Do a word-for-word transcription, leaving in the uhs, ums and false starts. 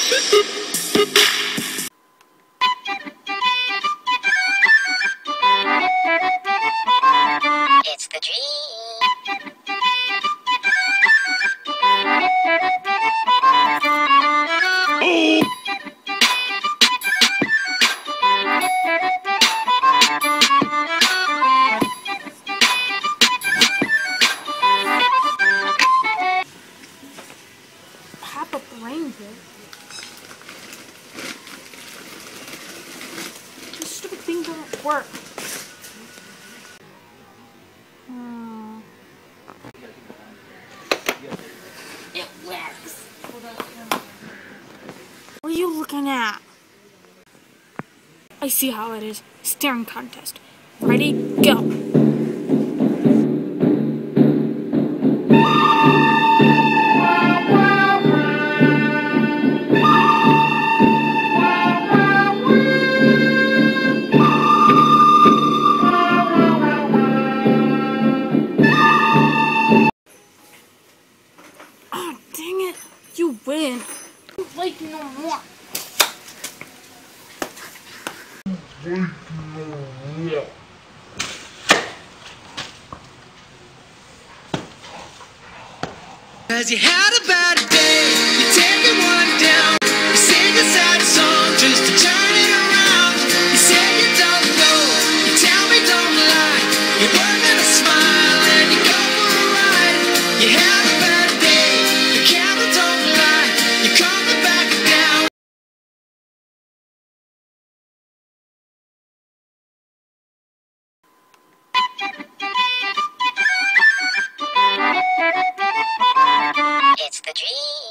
It's the dream. Papa brained it. This stupid thing doesn't work. Hmm. It works. What are you looking at? I see how it is. Staring contest. Ready? Go. Oh, dang it. You win. You like no more. Cause you had a bad day, you take it one down, you sing a sad song just to turn it around. You say you don't know, you tell me don't lie, you work on a smile and you go for a ride. You had a bad day, the camera don't lie, you coming back down. It's the dream.